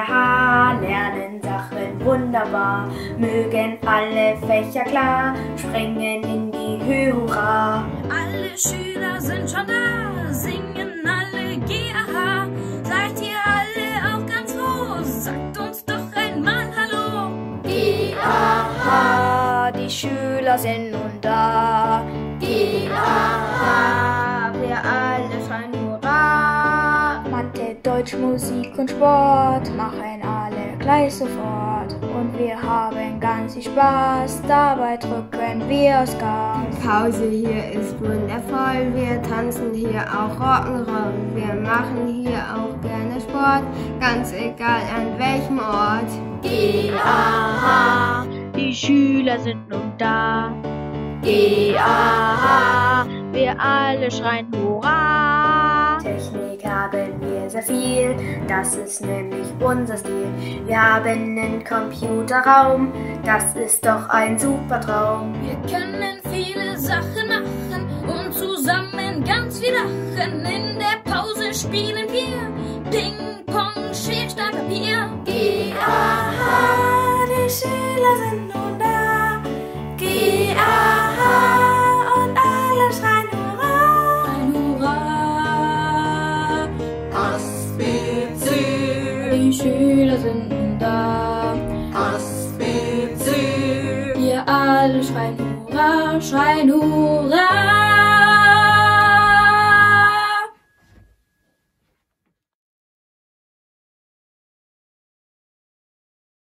GAH, lernen Sachen wunderbar, mögen alle Fächer klar, springen in die Höhe, hurra. Alle Schüler sind schon da, singen alle GAH. Seid ihr alle auch ganz froh? Sagt uns doch einmal Hallo. GAH, die Schüler sind nun da. GAH, wir alle schreien hurra. Mathe, Deutsch, Musik und Sport machen alle gleich sofort. Und wir haben ganz viel Spaß, dabei drücken wir aufs Gas. Die Pause hier ist wundervoll, wir tanzen hier auch Rock'n'Roll. Wir machen hier auch gerne Sport, ganz egal an welchem Ort. GAH, die Schüler sind nun da. GAH, wir alle schreien hurra. Technik haben wir sehr viel, das ist nämlich unser Stil. Wir haben einen Computerraum, das ist doch ein super Traum. Wir können viele Sachen machen und zusammen ganz viel lachen. In der Pause spielen wir Ping-Pong, Schere, Stein, Papier. GAH, die Schüler sind nun da. GAH, und alle schreien hurra. Ein Hurra! ASBC, Die Schüler sind nun da. ASBC. Wir alle schreien Hurra, schreien Hurra!